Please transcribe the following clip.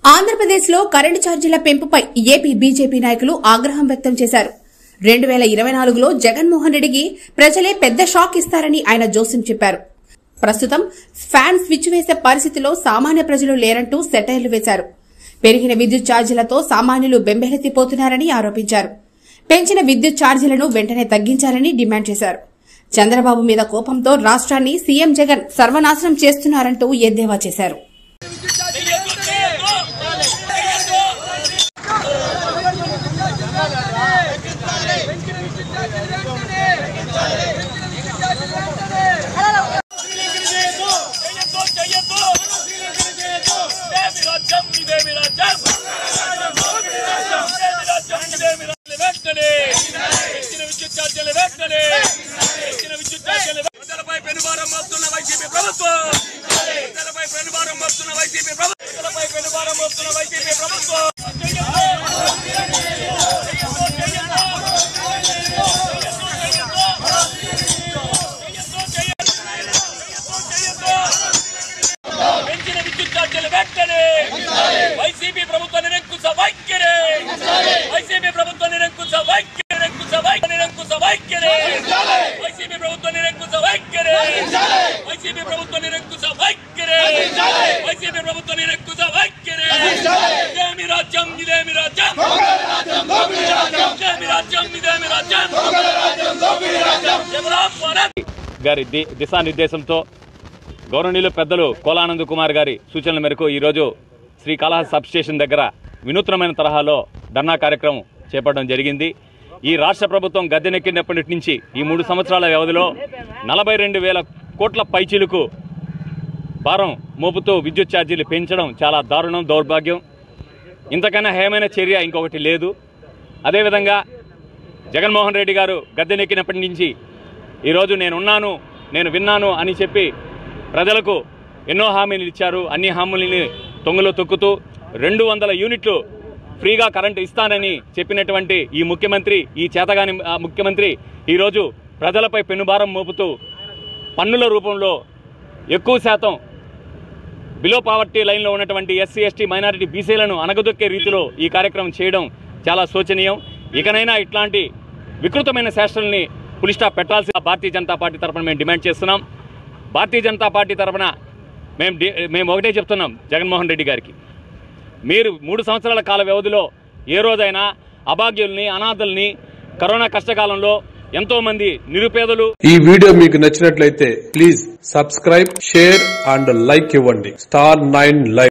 ఆంధ్రప్రదేశ్లో కరెంటు ఛార్జీల పెంపుపై AP BJP నాయకులు ఆగ్రహం వ్యక్తం చేశారు. 2024లో జగన్మోహన్ రెడ్డికి ప్రజలే పెద్ద షాక్ ఇస్తారని ఆయన జోస్యం చెప్పారు. ప్రస్తుతం ఫ్యాన్ స్విచ్ వేసే పరిస్థితిలో సామాన్య ప్రజలు లేరంటూ సెటైర్లు వేశారు. పెరిగిన విద్యుత్ ఛార్జీలతో సామాన్యులు బెంబేలెత్తిపోతున్నారని ఆరోపించారు. పెంచిన విద్యుత్ ఛార్జీలను వెంటనే తగ్గించాలని డిమాండ్ చేశారు. చంద్రబాబు మీద కోపంతో రాష్ట్రాన్ని సీఎం జగన్ సర్వనాశనం చేస్తున్నారంటూ ఎద్దేవా చేశారు. గారి దిశానిర్దేశంతో గౌరవనీయులు పెద్దలు కోలానంద్ కుమార్ గారి సూచనల మేరకు ఈరోజు శ్రీకాళహస్తి సబ్ స్టేషన్ దగ్గర వినూత్నమైన తరహాలో ధర్నా కార్యక్రమం చేపట్టడం జరిగింది. ఈ రాష్ట్ర ప్రభుత్వం గద్దెనెక్కినప్పటి నుంచి ఈ 3 సంవత్సరాల వ్యవధిలో 42,000 కోట్ల పైచీలకు భారం మోపుతూ విద్యుత్ ఛార్జీలు పెంచడం చాలా దారుణం, దౌర్భాగ్యం. ఇంతకన్నా హేమైన చర్య ఇంకొకటి లేదు. అదేవిధంగా జగన్మోహన్ రెడ్డి గారు గద్దెనెక్కినప్పటి నుంచి ఈరోజు నేను విన్నాను అని చెప్పి ప్రజలకు ఎన్నో హామీలు ఇచ్చారు. అన్ని హామీలని తొంగలో తొక్కుతూ 200 యూనిట్లు ఫ్రీగా కరెంటు ఇస్తానని చెప్పినటువంటి ఈ ముఖ్యమంత్రి, ఈ చేతగాని ముఖ్యమంత్రి ఈరోజు ప్రజలపై పెనుభారం మోపుతూ పన్నుల రూపంలో ఎక్కువ శాతం బిలో పావర్టీ లైన్లో ఉన్నటువంటి ఎస్సీ, ఎస్టీ, మైనారిటీ, బీసీలను అణగదొక్కే రీతిలో ఈ కార్యక్రమం చేయడం చాలా శోచనీయం. ఇకనైనా ఇట్లాంటి వికృతమైన శాస్త్రాలని పులి స్టాప్ పెట్టాల్సిన భారతీయ జనతా పార్టీ తరఫున మేము డిమాండ్ చేస్తున్నాం. భారతీయ జనతా పార్టీ తరఫున మేము ఒకటే చెప్తున్నాం జగన్మోహన్ రెడ్డి గారికి, మీరు 3 సంవత్సరాల కాల వ్యవధిలో ఏ రోజైనా అభాగ్యుల్ని, అనాథల్ని, కరోనా కష్టకాలంలో ఎంతో మంది నిరుపేదలు. ఈ వీడియో మీకు నచ్చినట్లయితే please subscribe, share and like ఇవ్వండి. Star 9 Live.